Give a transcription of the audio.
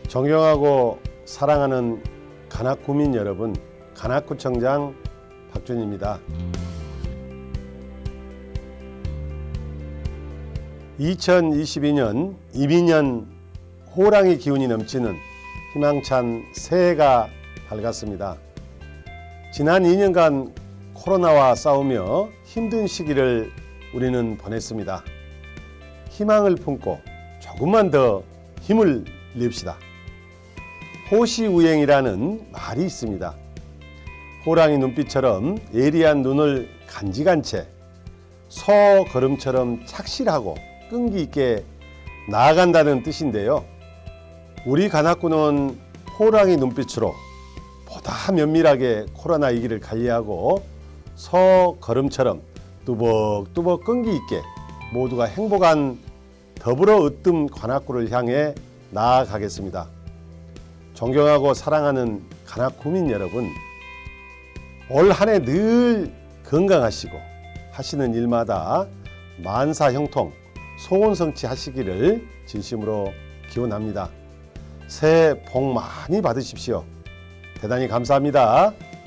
존경하고 사랑하는 관악구민 여러분, 관악구청장 박준입니다. 2022년 이민년 호랑이 기운이 넘치는 희망찬 새해가 밝았습니다. 지난 2년간 코로나와 싸우며 힘든 시기를 우리는 보냈습니다. 희망을 품고 조금만 더 힘을 냅시다. 호시우행이라는 말이 있습니다. 호랑이 눈빛처럼 예리한 눈을 간직한 채 소걸음처럼 착실하고 끈기 있게 나아간다는 뜻인데요. 우리 관악구는 호랑이 눈빛으로 보다 면밀하게 코로나 위기를 관리하고 소걸음처럼 뚜벅뚜벅 끈기 있게 모두가 행복한 더불어 으뜸 관악구를 향해 나아가겠습니다. 존경하고 사랑하는 관악구민 여러분, 올 한 해 늘 건강하시고 하시는 일마다 만사형통, 소원성취 하시기를 진심으로 기원합니다. 새해 복 많이 받으십시오. 대단히 감사합니다.